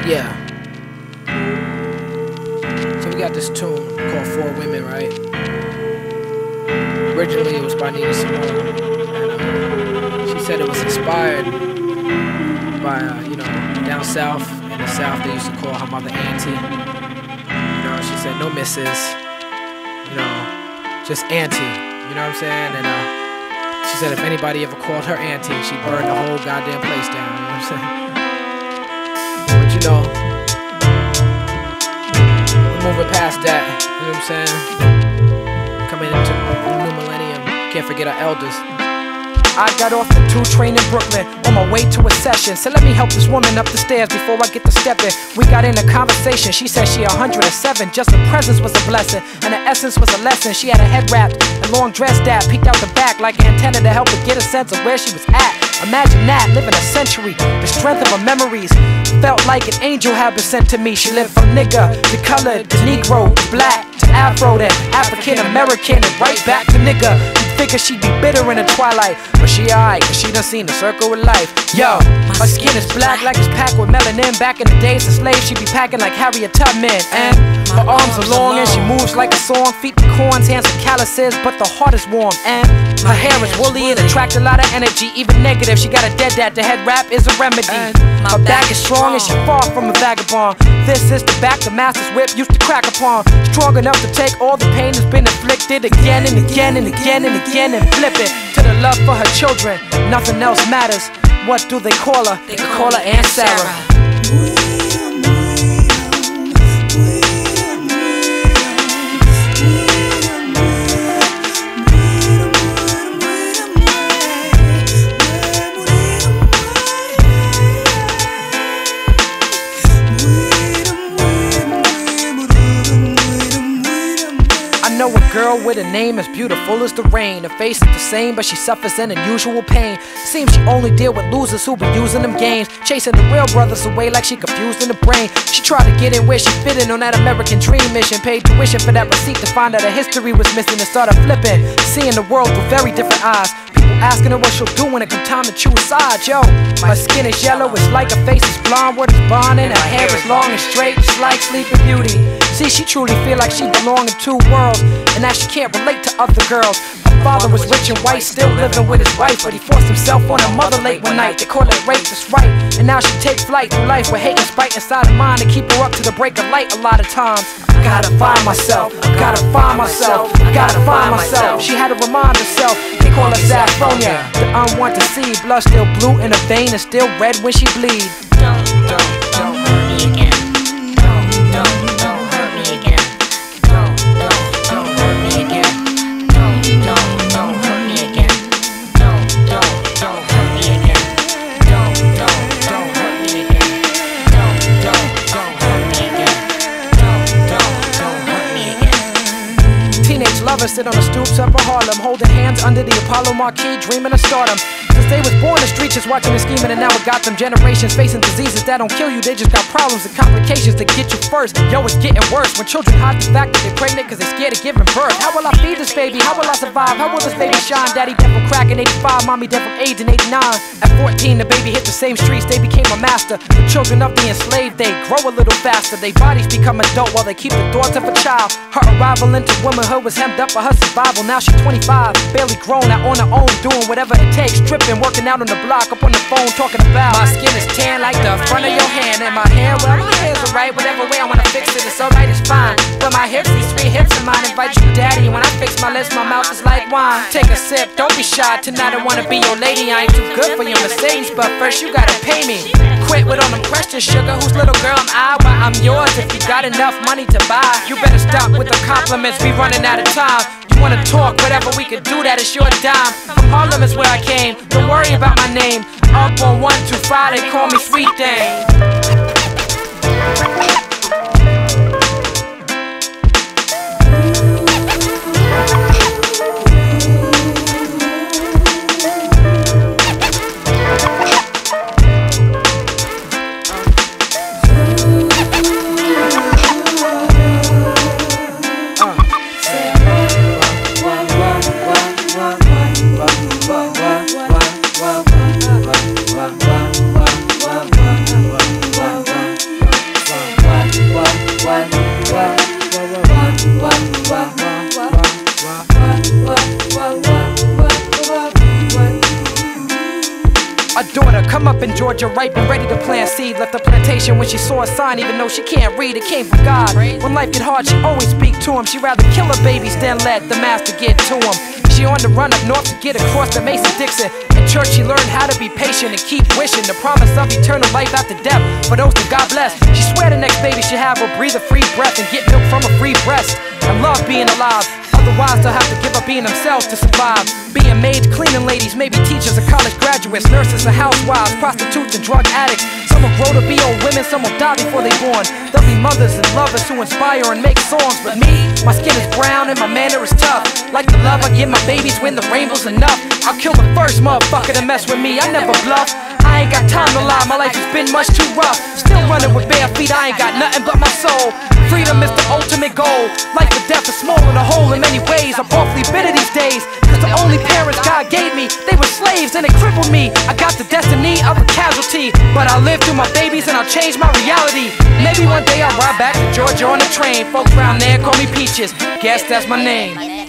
Yeah. So we got this tune called Four Women, right? Originally it was by Nina Simone, and she said it was inspired by, down south. In the south they used to call her mother Auntie. She said no missus, just Auntie, you know what I'm saying? And she said if anybody ever called her Auntie, she'd burn the whole goddamn place down, you know what I'm saying? But we're moving past that, you know what I'm saying? Coming into the new millennium, can't forget our elders. I got off the 2 train in Brooklyn on my way to a session. So let me help this woman up the stairs before I get to stepping. We got in a conversation, she said she 107. Just the presence was a blessing, and the essence was a lesson. She had a head wrapped and long dress that peeked out the back like an antenna to help her get a sense of where she was at. Imagine that, living a century, the strength of her memories. Felt like an angel had been sent to me. She lived from nigga to colored to Negro to black to Afro to African American and right back to nigga. You'd figure she'd be bitter in the twilight, but she alright, cause she done seen the circle of life. Yo, my skin is black like it's packed with melanin. Back in the days of slaves, she'd be packing like Harriet Tubman. And her arms are long and she moves like a song. Feet to corns, hands to calluses, but the heart is warm. And her hair is woolly and attracts a lot of energy, even negative. She got a dead dad, the head wrap is a remedy. Her back is strong and she far from a vagabond. This is the back the master's whip used to crack upon. Strong enough to take all the pain that's been inflicted again and again and again and again and flip it to the love for her children. Nothing else matters. What do they call her? They call her Aunt Sarah. I know a girl with a name as beautiful as the rain. Her face is the same, but she suffers an unusual pain. Seems she only deal with losers who be using them games, chasing the real brothers away like she confused in the brain. She tried to get in where she fit in on that American dream mission. Paid tuition for that receipt to find out her history was missing and started flipping, seeing the world through very different eyes. People asking her what she'll do when it come time to choose sides. Yo, her skin is yellow, it's like her face is blonde. What is blonde and her hair is long and straight, just like Sleeping Beauty. See, she truly feel like she belong in 2 worlds, and that she can't relate to other girls. Her father was rich and white, still living with his wife, but he forced himself on her mother late one night. They call it rape, that's right. And now she takes flight through life with hate and spite inside her mind to keep her up to the break of light a lot of times. I gotta find myself, I gotta find myself, I gotta find myself. She had to remind herself, they call her Saffronia, the unwanted seed. Blood still blue in her vein and still red when she bleed. Don't hurt me again. Don't hurt me again. Don't hurt me again. Don't hurt me again. Don't hurt me again. Don't hurt me again. Don't hurt me again. Don't hurt me again. Teenage lovers sit on the stoops up in Harlem, holding hands under the Apollo marquee, dreaming of stardom. Since they was born in the streets, just watching and scheming, and now it got them generations facing diseases that don't kill you. They just got problems and complications that get you first. Yo, it's getting worse when children hide the fact that they're pregnant cause they're scared of giving birth. How will I feed this baby? How will I survive? How will this baby shine? Daddy dead from crack in 85, mommy dead from AIDS in 89. At 14, the baby hit the same streets, they became a master. The children of the enslaved, they grow a little faster. Their bodies become adult while they keep the thoughts of a child. Her arrival into womanhood was hemmed up for her survival. Now she's 25, barely grown, out on her own, doing whatever it takes. Tripping, working out on the block, up on the phone, talking about my skin is tan like the front of your hand. And my hair, well, my hair's alright, whatever way I wanna fix it, it's alright, it's fine. But my hips, these 3 hips of mine, invite you daddy. When I fix my lips, my mouth is like wine. Take a sip, don't be shy, tonight I wanna be your lady. I ain't too good for your Mercedes, but first you gotta pay me. Quit with all them questions, sugar, whose little girl am I? Well, I'm yours if you got enough money to buy. You better stop with the compliments, we running out of time. You wanna talk, whatever, we could do that, it's your dime. From Harlem is where I came, don't worry about my name. Up on 125, they call me Sweet Thing. daughter, come up in Georgia, ripe and ready to plant seed. Left the plantation when she saw a sign, even though she can't read, it came from God. When life get hard, she always speak to him. She rather kill her babies than let the master get to him. She on the run up north to get across the Mason-Dixon. In church she learned how to be patient and keep wishing the promise of eternal life after death for those that God bless. She swear the next baby she have will breathe a free breath and get milk from a free breast and love being alive. Otherwise they'll have to give up being themselves to survive. Being maids, cleaning ladies, maybe teachers or college graduates, nurses or housewives, prostitutes and drug addicts. Some will grow to be old women, some will die before they born. They'll be mothers and lovers who inspire and make songs. But me, my skin is brown and my manner is tough. Like the love I give my babies when the rainbow's enough. I'll kill the first motherfucker to mess with me, I never bluff. I ain't got time to lie, my life has been much too rough. Still running with bare feet, I ain't got nothing but my soul. Freedom is the ultimate goal. Life or death is small and a hole in many ways. I'm awfully bitter these days, cause the only parents God gave me, they were slaves and they crippled me. I got the destiny of a casualty, but I'll live through my babies and I'll change my reality. Maybe one day I'll ride back to Georgia on the train. Folks around there call me Peaches, guess that's my name.